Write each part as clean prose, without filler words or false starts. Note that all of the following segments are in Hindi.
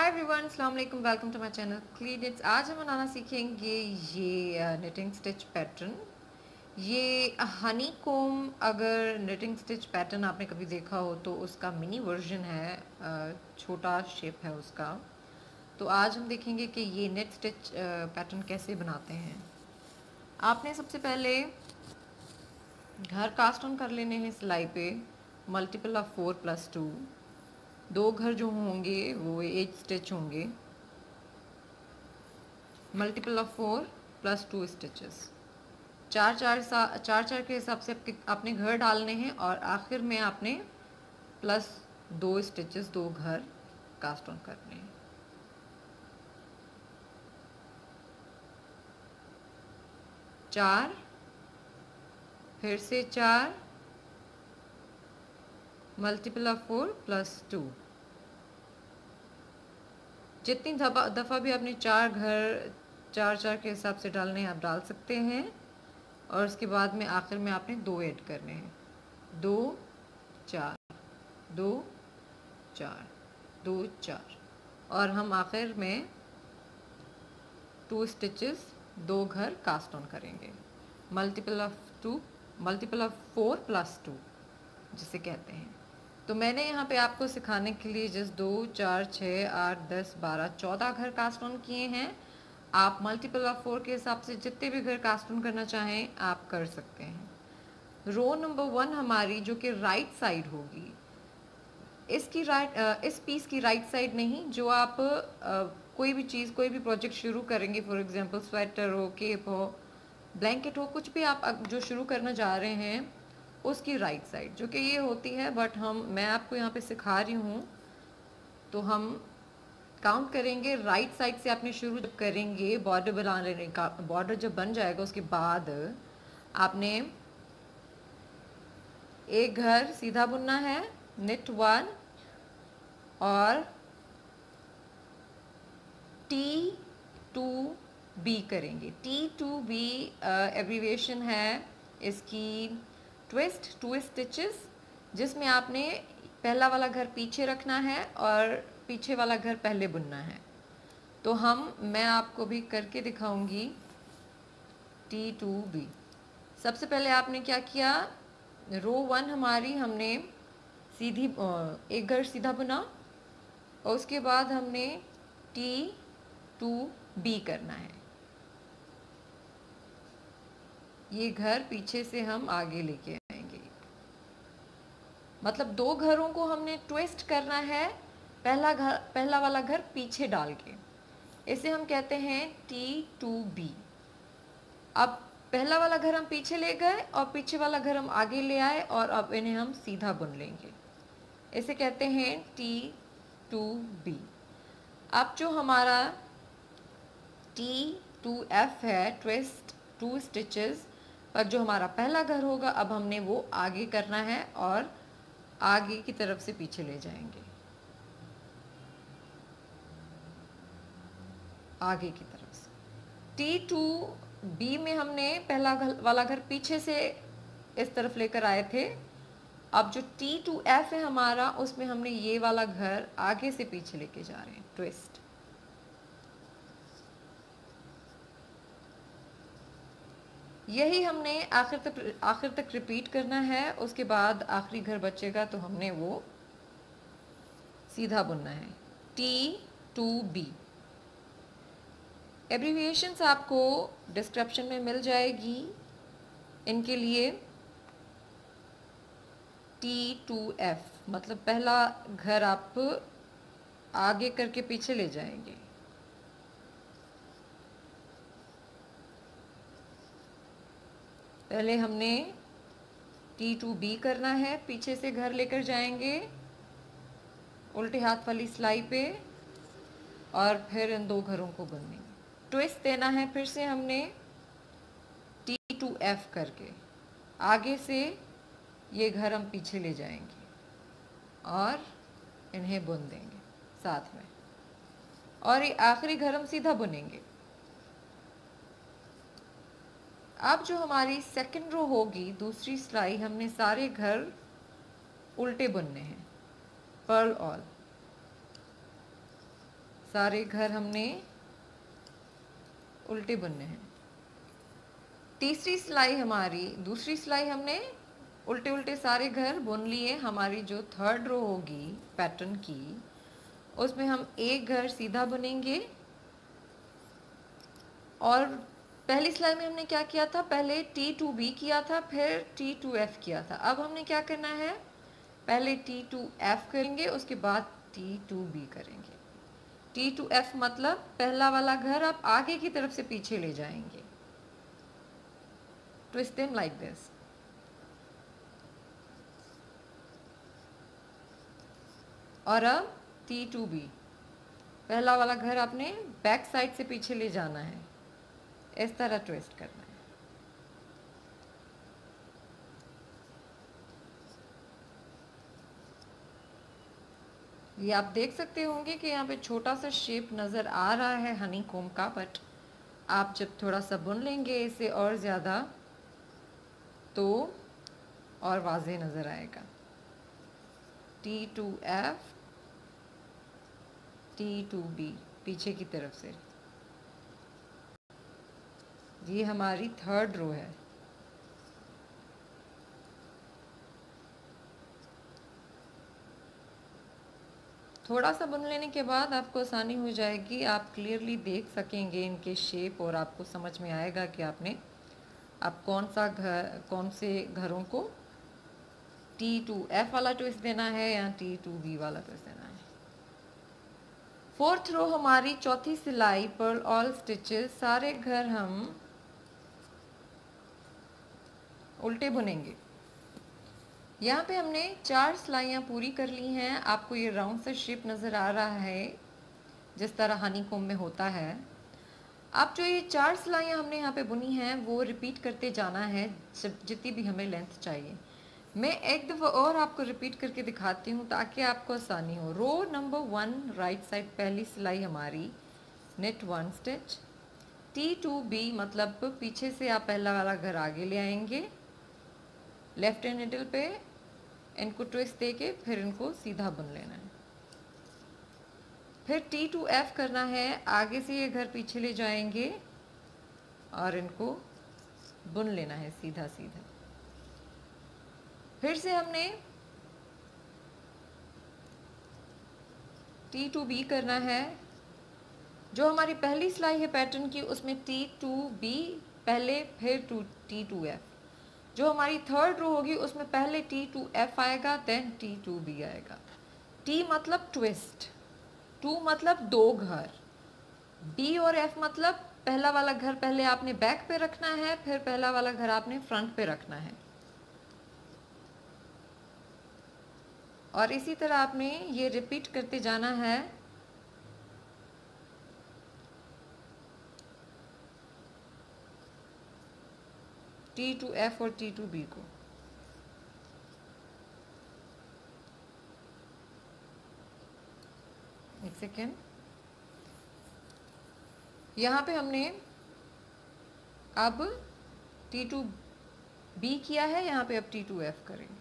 हाय एवरीवन, अस्सलाम वालेकुम, welcome to my channel clean it's. आज हम बनाना सीखेंगे ये निटिंग स्टिच पैटर्न। ये हनी कोम, अगर निटिंग स्टिच पैटर्न आपने कभी देखा हो तो उसका मिनी वर्जन है, छोटा शेप है उसका। तो आज हम देखेंगे कि ये नेट स्टिच पैटर्न कैसे बनाते हैं। आपने सबसे पहले घर कास्ट ऑन कर लेने हैं सिलाई पे, मल्टीपल ऑफ 4+2। दो घर जो होंगे वो 8 स्टिच होंगे, मल्टीपल ऑफ 4+2 स्टिचेस। चार के हिसाब से आपने घर डालने हैं और आखिर में आपने +2 स्टिचेस, 2 घर कास्ट ऑन करने हैं। चार, फिर से 4, मल्टीपल ऑफ 4+2। जितनी दफ़ा भी आपने 4 घर चार के हिसाब से डालने हैं आप डाल सकते हैं। और उसके बाद में आखिर में आपने 2 ऐड करने हैं। 2 4 2 4 2 4 और हम आखिर में 2 स्टिचेस, 2 घर कास्ट ऑन करेंगे। मल्टीपल ऑफ 4+2 जिसे कहते हैं। तो मैंने यहाँ पे आपको सिखाने के लिए जस्ट 2 4 6 8 10 12 14 घर कास्ट ऑन किए हैं। आप मल्टीपल ऑफ 4 के हिसाब से जितने भी घर कास्ट ऑन करना चाहें आप कर सकते हैं। रो नंबर 1 हमारी जो कि राइट साइड होगी, इसकी इस पीस की राइट साइड नहीं, जो आप कोई भी चीज़, कोई भी प्रोजेक्ट शुरू करेंगे, फॉर एग्जांपल स्वेटर हो, केप हो, ब्लैंकेट हो, कुछ भी आप जो शुरू करना चाह रहे हैं उसकी राइट साइड जो कि ये होती है। बट मैं आपको यहाँ पे सिखा रही हूँ, तो हम काउंट करेंगे राइट साइड से। आपने शुरू जब करेंगे बॉर्डर बना लेने का, बॉर्डर जब बन जाएगा उसके बाद आपने एक घर सीधा बुनना है, निट 1, और T2B करेंगे। T2B एब्रीविएशन है इसकी ट्विस्ट 2 स्टिचेस, जिसमें आपने पहला वाला घर पीछे रखना है और पीछे वाला घर पहले बुनना है। तो मैं आपको भी करके दिखाऊंगी। T2B सबसे पहले आपने क्या किया, रो 1 हमारी हमने सीधी एक घर सीधा बुना और उसके बाद हमने T2B करना है। ये घर पीछे से हम आगे लेके आएंगे, मतलब 2 घरों को हमने ट्विस्ट करना है, पहला वाला घर पीछे डाल के। इसे हम कहते हैं T2B। अब पहला वाला घर हम पीछे ले गए और पीछे वाला घर हम आगे ले आए और अब इन्हें हम सीधा बुन लेंगे। इसे कहते हैं T2B। अब जो हमारा T2F है, ट्विस्ट 2 स्टिचेस पर जो हमारा पहला घर होगा, अब हमने वो आगे करना है और आगे की तरफ से पीछे ले जाएंगे, आगे की तरफ से। T2B में हमने पहला वाला घर पीछे से इस तरफ लेकर आए थे। अब जो T2F है हमारा, उसमें हमने ये वाला घर आगे से पीछे लेके जा रहे हैं, ट्विस्ट। यही हमने आखिर तक रिपीट करना है। उसके बाद आखिरी घर बचेगा तो हमने वो सीधा बुनना है। T2B एब्रीविएशंस आपको डिस्क्रिप्शन में मिल जाएगी इनके लिए। T2F मतलब पहला घर आप आगे करके पीछे ले जाएंगे। पहले हमने T2B करना है, पीछे से घर लेकर जाएंगे उल्टे हाथ वाली सिलाई पे और फिर इन 2 घरों को बुनेंगे। ट्विस्ट देना है फिर से हमने T2F करके, आगे से ये घर हम पीछे ले जाएंगे और इन्हें बुन देंगे साथ में, और ये आखिरी घर हम सीधा बुनेंगे। अब जो हमारी सेकंड रो होगी, दूसरी सिलाई, हमने सारे घर उल्टे बुनने हैं, पर्ल ऑल। सारे घर हमने उल्टे बुनने हैं। तीसरी सिलाई हमारी, दूसरी सिलाई हमने उल्टे उल्टे सारे घर बुन लिए। हमारी जो थर्ड रो होगी पैटर्न की, उसमें हम एक घर सीधा बुनेंगे। और पहली सिलाई में हमने क्या किया था, पहले T2B किया था, फिर T2F किया था। अब हमने क्या करना है, पहले T2F करेंगे, उसके बाद T2B करेंगे। T2F मतलब पहला वाला घर आप आगे की तरफ से पीछे ले जाएंगे। Twist them like this. और अब T2B, पहला वाला घर आपने बैक साइड से पीछे ले जाना है, इस तरह ट्विस्ट करना है। ये आप देख सकते होंगे कि यहाँ पे छोटा सा शेप नज़र आ रहा है हनी कोम का, बट आप जब थोड़ा सा बुन लेंगे इसे और ज़्यादा तो और वाज़ेह नज़र आएगा। T2F T2B पीछे की तरफ से, ये हमारी थर्ड रो है। थोड़ा सा बुन लेने के बाद आपको आसानी हो जाएगी, आप क्लियरली देख सकेंगे इनके शेप और आपको समझ में आएगा कि आप कौन से घरों को T2F वाला ट्विस्ट देना है या T2B वाला ट्विस्ट देना है। फोर्थ रो हमारी चौथी सिलाई पर्ल ऑल स्टिचेस, सारे घर हम उल्टे बुनेंगे। यहाँ पे हमने 4 सिलाइयाँ पूरी कर ली हैं। आपको ये राउंड सा शेप नज़र आ रहा है जिस तरह हनी कोम में होता है। अब जो ये 4 सिलाइयाँ हमने यहाँ पे बुनी हैं वो रिपीट करते जाना है जितनी भी हमें लेंथ चाहिए। मैं एक दफ़ा और आपको रिपीट करके दिखाती हूँ ताकि आपको आसानी हो। रो नंबर 1 राइट साइड पहली सिलाई हमारी नेट 1 स्टिच। T2B मतलब पीछे से आप पहला वाला घर आगे ले आएंगे, लेफ्ट हैंड निडल पे इनको ट्विस्ट दे के फिर इनको सीधा बुन लेना है। फिर T2F करना है, आगे से ये घर पीछे ले जाएंगे और इनको बुन लेना है सीधा सीधा। फिर से हमने T2B करना है। जो हमारी पहली सिलाई है पैटर्न की उसमें T2B पहले, फिर T2F। जो हमारी थर्ड रो होगी उसमें पहले T2F आएगा, देन T2B आएगा। T मतलब ट्विस्ट, 2 मतलब 2 घर, B और F मतलब पहला वाला घर पहले आपने बैक पे रखना है, फिर पहला वाला घर आपने फ्रंट पे रखना है। और इसी तरह आपने ये रिपीट करते जाना है। T2F और T2B को। एक सेकेंड, यहाँ पे हमने अब T2B किया है, यहाँ पे अब T2F करेंगे।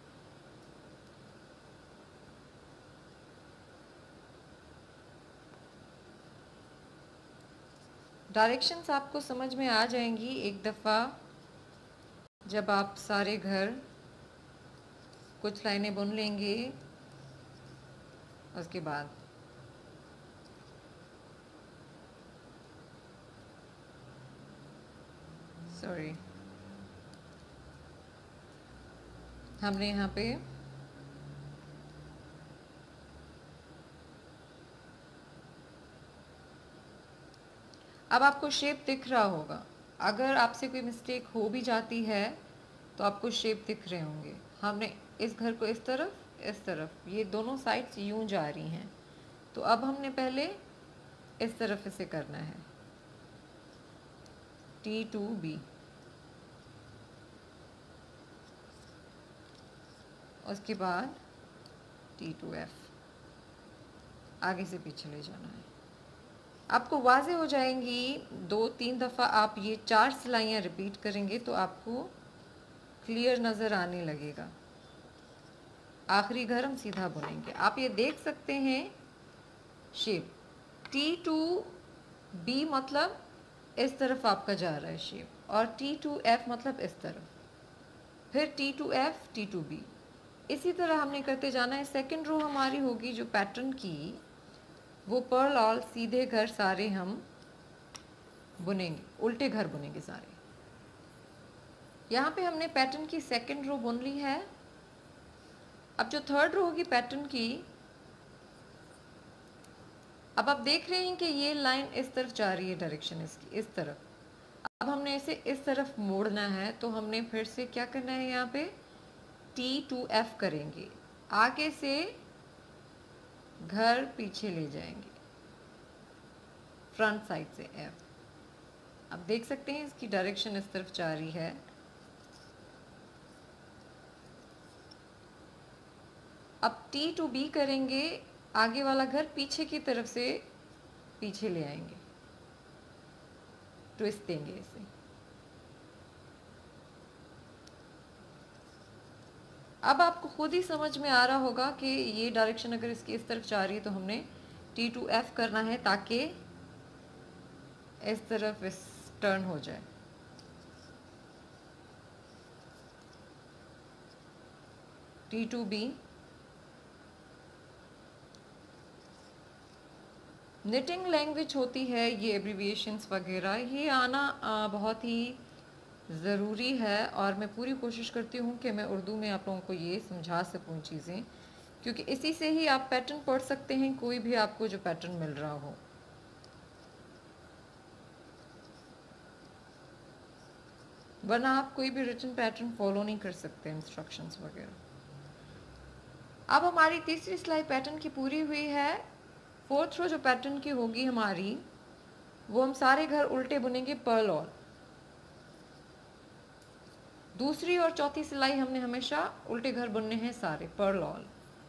डायरेक्शंस आपको समझ में आ जाएंगी एक दफ़ा जब आप सारे घर कुछ लाइनें बुन लेंगे। उसके बाद हमने यहाँ पे अब आपको शेप दिख रहा होगा। अगर आपसे कोई मिस्टेक हो भी जाती है तो आपको शेप दिख रहे होंगे। हमने इस घर को इस तरफ ये दोनों साइड्स यूं जा रही हैं, तो अब हमने पहले इस तरफ इसे करना है T2B, उसके बाद T2F, आगे से पीछे ले जाना है। आपको वाज़े हो जाएंगी। 2-3 दफ़ा आप ये 4 सिलाइयाँ रिपीट करेंगे तो आपको क्लियर नज़र आने लगेगा। आखिरी घर हम सीधा बुनेंगे। आप ये देख सकते हैं शेप, T2B मतलब इस तरफ आपका जा रहा है शेप, और T2F मतलब इस तरफ, फिर T2F T2B, इसी तरह हमने करते जाना है। सेकंड रो हमारी होगी जो पैटर्न की, वो पर्ल ऑल सीधे घर सारे हम बुनेंगे, उल्टे घर बुनेंगे सारे। यहाँ पे हमने पैटर्न की सेकंड रो बुन ली है। अब जो थर्ड रो होगी पैटर्न की, अब आप देख रहे हैं कि ये लाइन इस तरफ जा रही है, डायरेक्शन इसकी इस तरफ। अब हमने इसे इस तरफ मोड़ना है, तो हमने फिर से क्या करना है, यहाँ पे T2F करेंगे, आगे से घर पीछे ले जाएंगे फ्रंट साइड से F। अब देख सकते हैं इसकी डायरेक्शन इस तरफ जा रही है। अब T2B करेंगे, आगे वाला घर पीछे की तरफ से पीछे ले आएंगे, ट्विस्ट देंगे इसे। अब आपको खुद ही समझ में आ रहा होगा कि ये डायरेक्शन अगर इसकी इस तरफ जा रही है तो हमने T2F करना है ताकि इस तरफ इस टर्न हो जाए। T2B, निटिंग लैंग्वेज होती है, ये एब्रीविएशंस वगैरह ये आना बहुत ही ज़रूरी है, और मैं पूरी कोशिश करती हूँ कि मैं उर्दू में आप लोगों को ये समझा सकूँ चीज़ें, क्योंकि इसी से ही आप पैटर्न पढ़ सकते हैं, कोई भी आपको जो पैटर्न मिल रहा हो। वरना आप कोई भी रिटन पैटर्न फॉलो नहीं कर सकते, इंस्ट्रक्शंस वगैरह। अब हमारी तीसरी सिलाई पैटर्न की पूरी हुई है। फोर्थ रो जो पैटर्न की होगी हमारी, वो हम सारे घर उल्टे बुनेंगे पर्ल ऑल। दूसरी और चौथी सिलाई हमने हमेशा उल्टे घर बुनने हैं सारे पर्ल ऑल।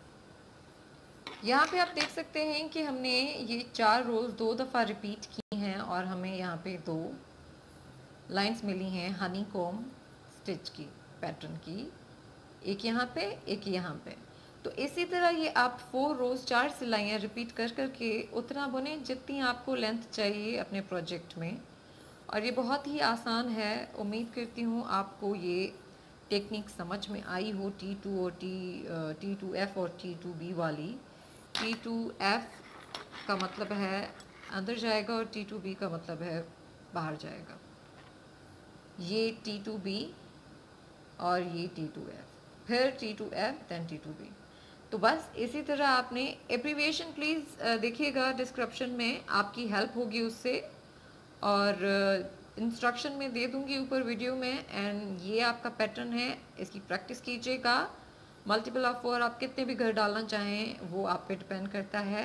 यहाँ पे आप देख सकते हैं कि हमने ये 4 रोज 2 दफ़ा रिपीट की हैं, और हमें यहाँ पे 2 लाइंस मिली हैं हनी कॉम स्टिच की पैटर्न की, एक यहाँ पे एक यहाँ पे। तो इसी तरह ये आप 4 रोज 4 सिलाइयाँ रिपीट कर करके उतना बुने जितनी आपको लेंथ चाहिए अपने प्रोजेक्ट में, और ये बहुत ही आसान है। उम्मीद करती हूँ आपको ये टेक्निक समझ में आई हो। T2 और T2F और T2B वाली। T2F का मतलब है अंदर जाएगा और T2B का मतलब है बाहर जाएगा। ये T2B और ये T2F, फिर T2F देन T2B। तो बस इसी तरह आपने एब्रीविएशन प्लीज़ देखिएगा, डिस्क्रिप्शन में आपकी हेल्प होगी उससे, और इंस्ट्रक्शन में दे दूंगी ऊपर वीडियो में। एंड ये आपका पैटर्न है, इसकी प्रैक्टिस कीजिएगा। मल्टीपल ऑफ 4 आप कितने भी घर डालना चाहें वो आप पे डिपेंड करता है।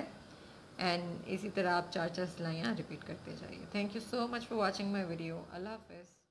एंड इसी तरह आप 4 सिलाइयाँ रिपीट करते जाइए। Thank you so much for watching my video. अल्लाह हाफ़िज़।